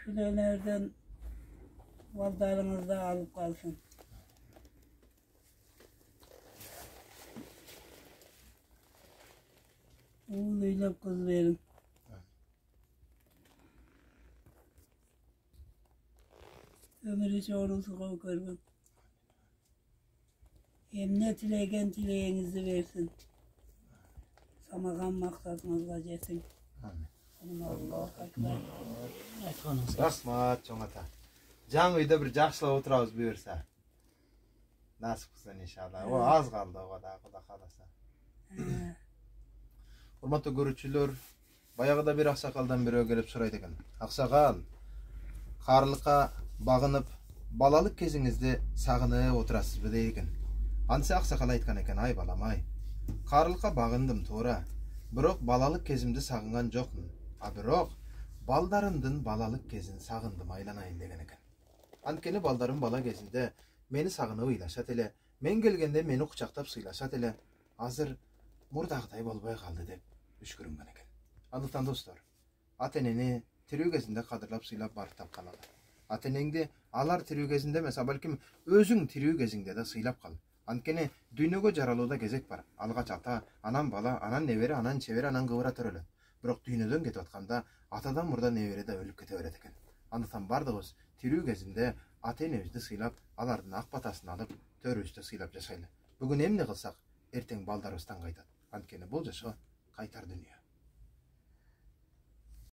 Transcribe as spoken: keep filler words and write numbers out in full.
Şulelerden baldarınızda alıp kalsın. Oğluyla kız verin. Ömrü çoğunuzu koyun. Emniyet tilegen tileğinizi versin. Samagan maksadınızla yesin. Amin. Allah akbar. Rahmat çoğata. Can uyda bir жақсылап отырабыз бұйырса. Nasip qilsin inşallah. O az kaldı o da Xudo xolasa. Hurmatli görүүчүлөр, баягыда bir аксакалдан бирөө келип сурайт экен. Аксакал, карылыкка багынып, балалык кезиңизди сагынып отурасызбы дейт экен. Антса аксакал айткан экен, ай балам ай. Карылыкка багындым туура, бирок балалык кезимди сагынган жокмун. А бирок балдарымдын балалык кезин сагындым айланайын деген экен. Анткени балдарым бала кезинде мени сагынып ыйлашат эле, мен келгенде мени кучактап сыйлашат эле. Азыр мурдагыдай болбой калды деп үшкүрүнгөн экен. Андыктан достор, ата-энени тирүү кезинде кадырлап сыйлап барып тапкалалы. Ата-энеңди алар тирүү кезинде эмес, балким өзүң тирүү кезиңде да сыйлап кал. Анткени дүйнөгө жаралууда кезек бар. Алгач ата, анан бала, анан небере, анан чебере, анан кыбыра төрөлөт. Бирок дүйнөдөн кетип атканда атадан мурда небере да өлүп кете берет экен. Андыктан бардыгыбыз тирүү кезинде ата-энебизди сыйлап, алардын ак батасын алып, төрүбүздү сыйлап жашайлы. Бүгүн эмне кылсак, эртең балдарыбыздан кайтат. Анткени бул жашоо кайтар дүнүйө.